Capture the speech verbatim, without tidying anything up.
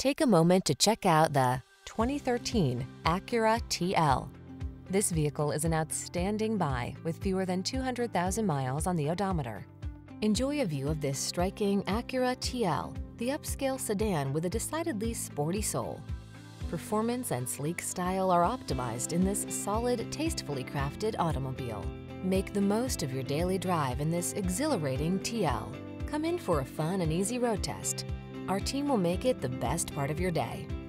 Take a moment to check out the twenty thirteen Acura T L. This vehicle is an outstanding buy with fewer than two hundred thousand miles on the odometer. Enjoy a view of this striking Acura T L, the upscale sedan with a decidedly sporty soul. Performance and sleek style are optimized in this solid, tastefully crafted automobile. Make the most of your daily drive in this exhilarating T L. Come in for a fun and easy road test. Our team will make it the best part of your day.